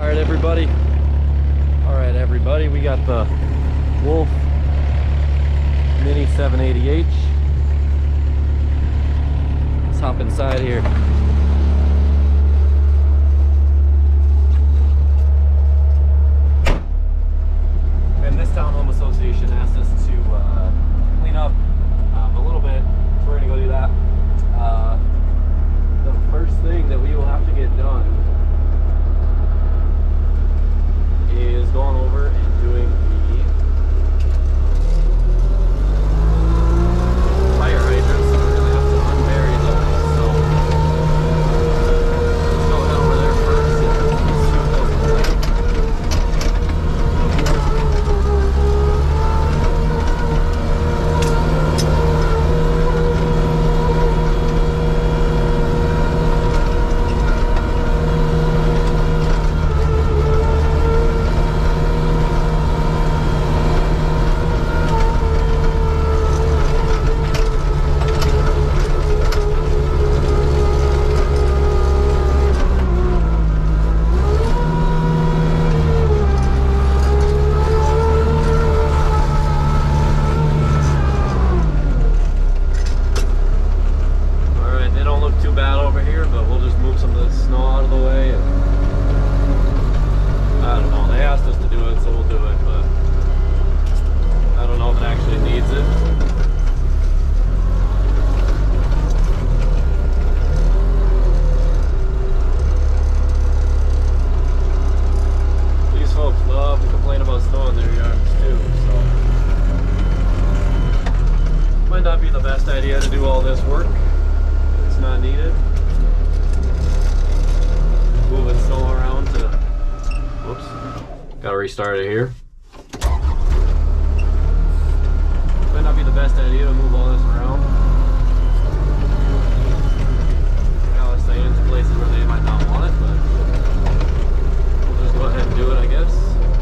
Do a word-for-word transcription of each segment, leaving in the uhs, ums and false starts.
All right, everybody. All right, everybody. We got the Wolf Mini seven eighty H. Let's hop inside here. And this townhome association asked us to uh, clean up um, a little bit, so we're gonna go do that. Uh, the first thing that we will have to get done is going over and doing the fire hydrants. So we're gonna have to unbury those. So let's go head over there first and see what those look like. Restart it here. Might not be the best idea to move all this around. I was saying to places where they might not want it, but we'll just go ahead and do it, I guess.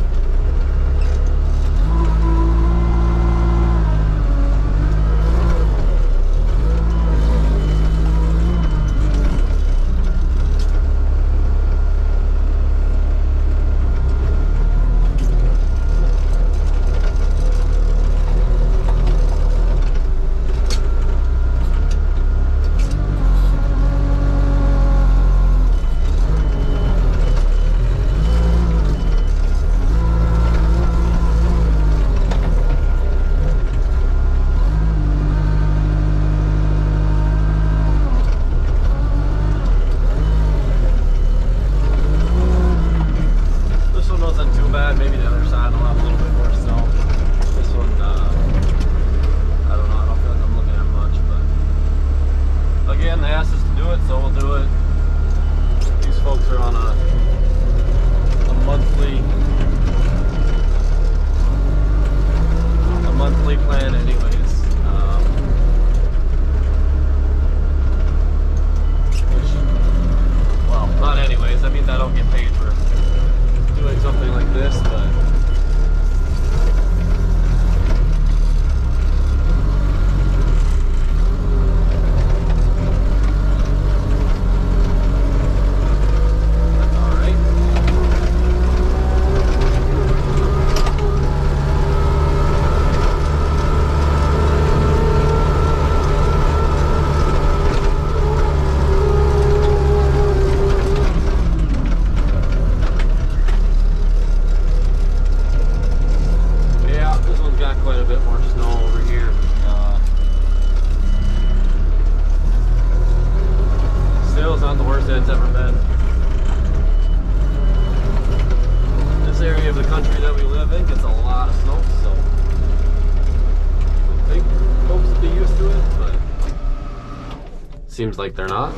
Seems like they're not.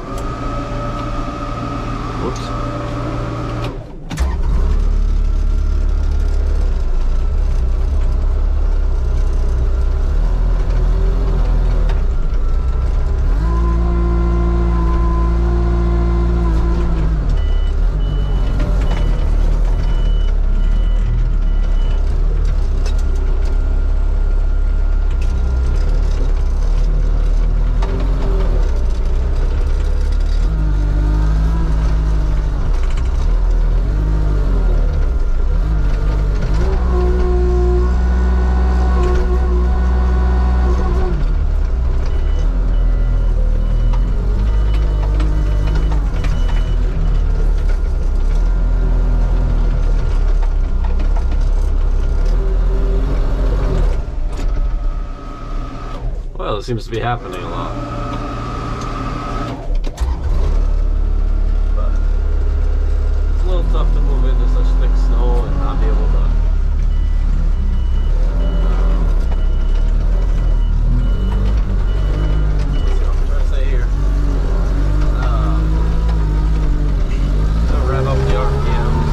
Whoops. it seems to be happening a lot. But it's a little tough to move into such thick snow and not be able to. Let's see what I'm trying to say here. Um, to rev up the R P Ms.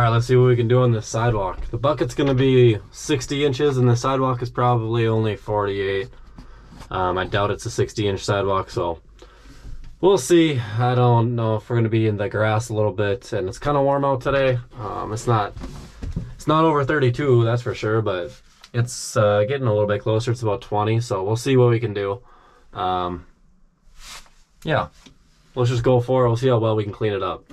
right, let's see what we can do on this sidewalk. The bucket's gonna be sixty inches and the sidewalk is probably only forty-eight. Um, I doubt it's a sixty inch sidewalk, so we'll see. I don't know if we're gonna be in the grass a little bit, and it's kind of warm out today. Um, it's not, it's not over thirty-two, that's for sure, but it's uh, getting a little bit closer. It's about twenty, so we'll see what we can do. Um, yeah, let's just go for it. We'll see how well we can clean it up.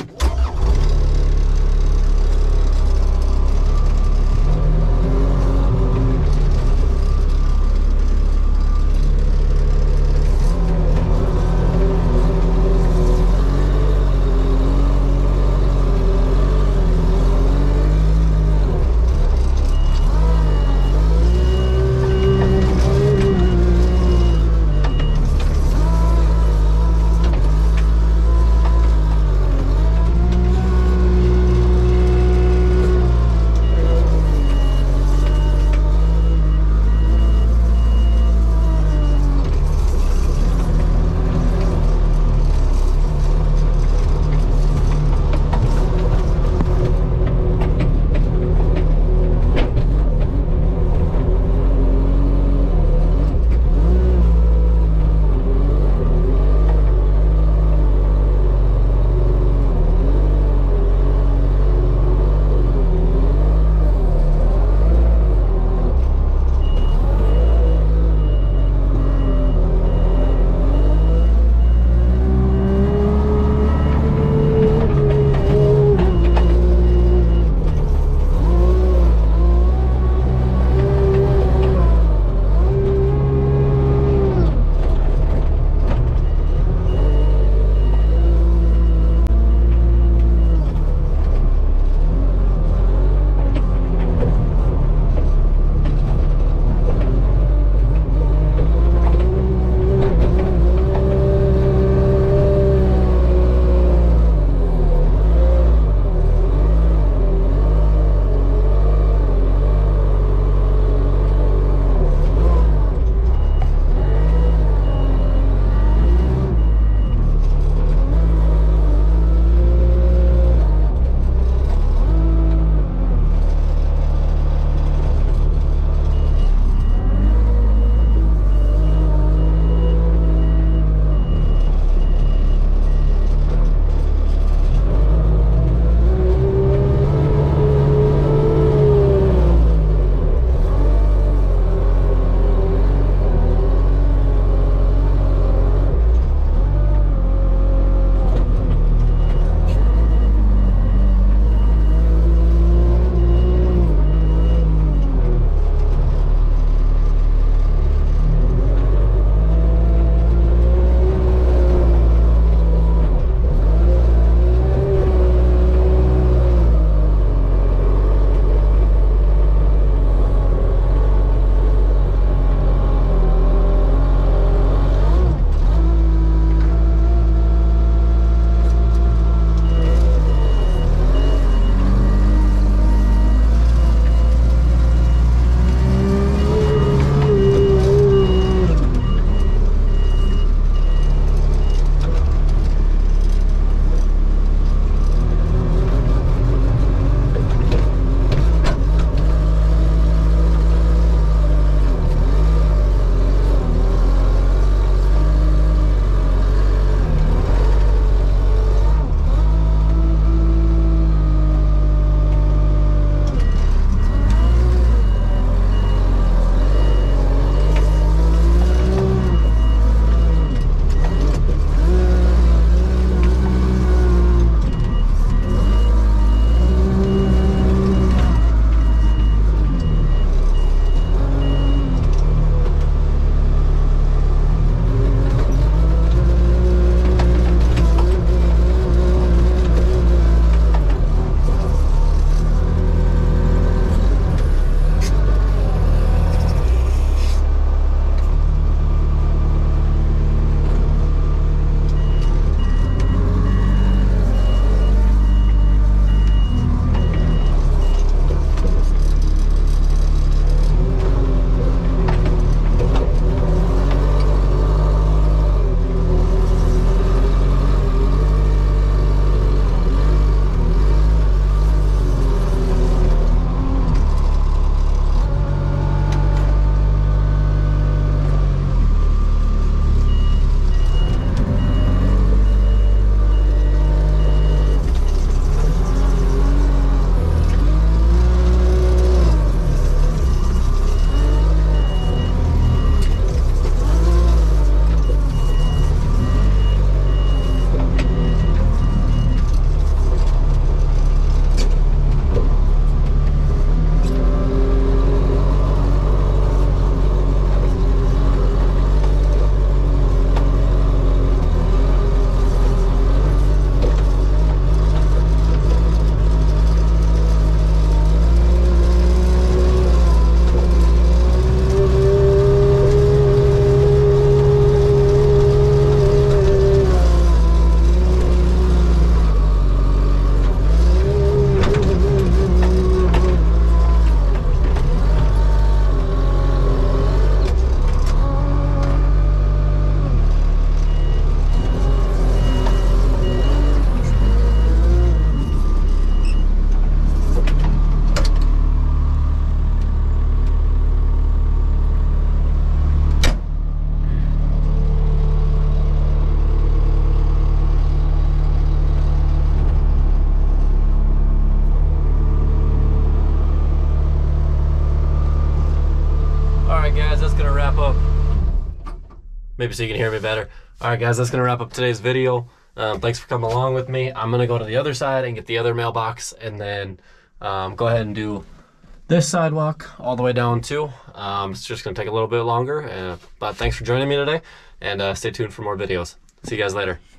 maybe so you can hear me better. All right, guys, that's gonna wrap up today's video. Um, thanks for coming along with me. I'm gonna go to the other side and get the other mailbox, and then um, go ahead and do this sidewalk all the way down too. Um, it's just gonna take a little bit longer, uh, but thanks for joining me today, and uh, stay tuned for more videos. See you guys later.